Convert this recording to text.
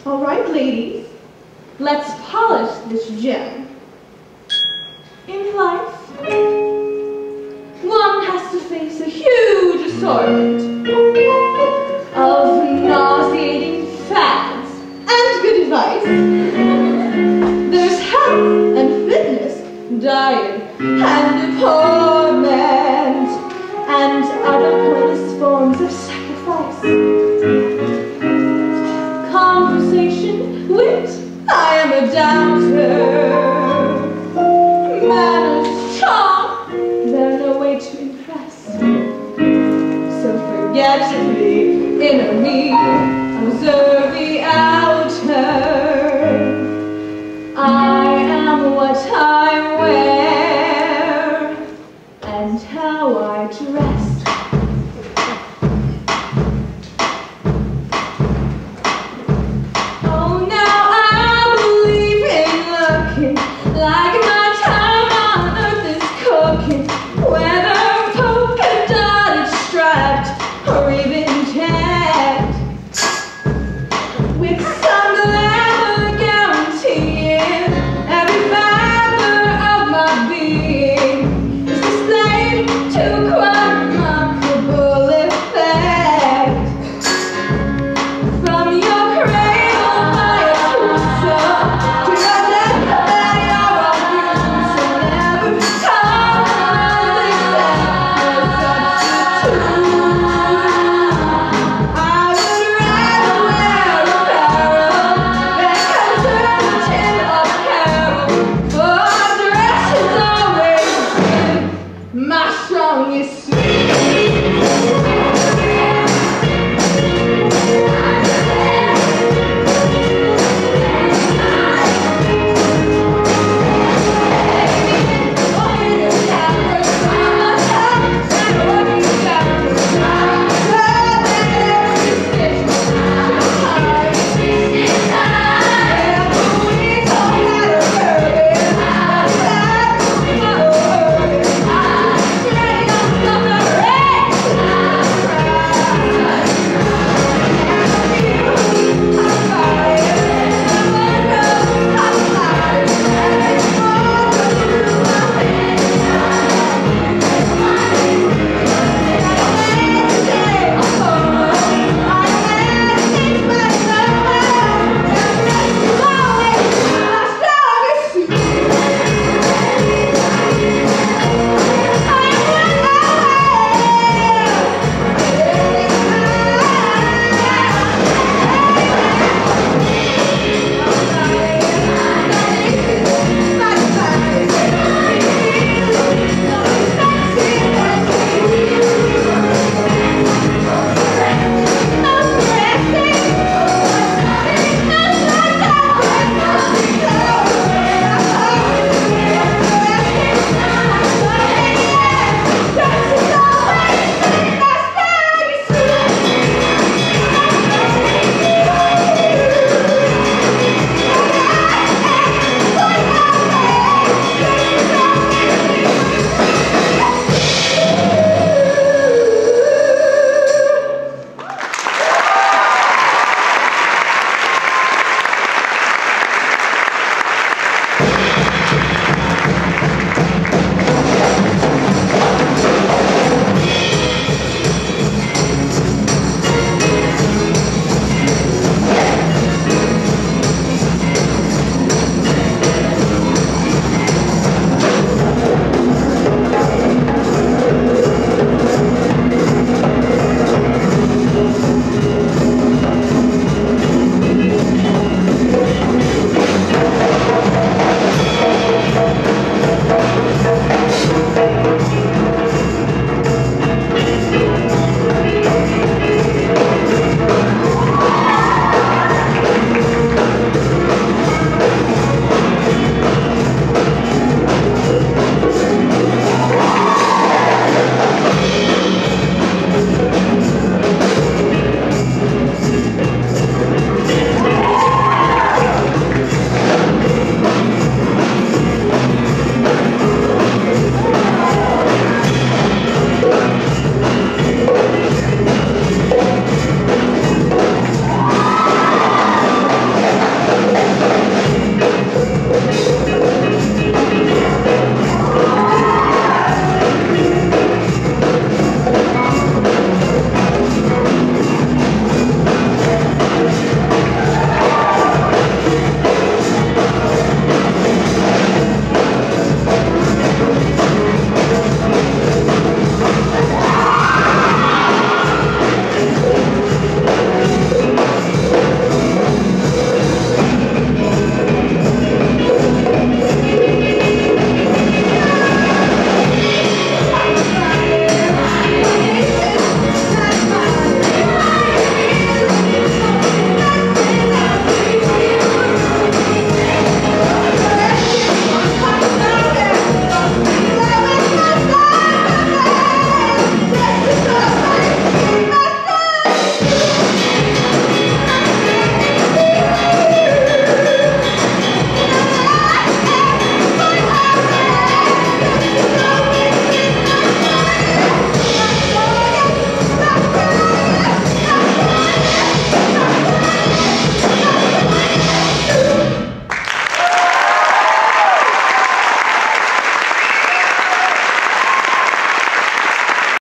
All right, ladies, let's polish this gem. In life, one has to face a huge assortment of nauseating fads and good advice. There's health and fitness, diet and empowerment, and other pointless forms of sacrifice. Conversation, wit, I am a doubter. Manners, charm, they're no way to impress. So forget the inner me, observe the outer. I am what I wear and how I dress. Oh, now I believe in looking like my time on earth is cooking, whether polka dotted, striped, or even tagged with